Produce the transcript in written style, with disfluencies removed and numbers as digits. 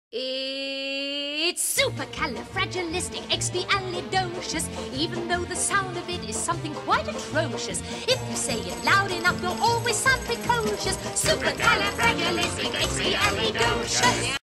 It's supercalifragilisticexpialidocious, even though the sound of it is something quite atrocious. If you say it loud enough, you'll always sound precocious. Supercalifragilisticexpialidocious.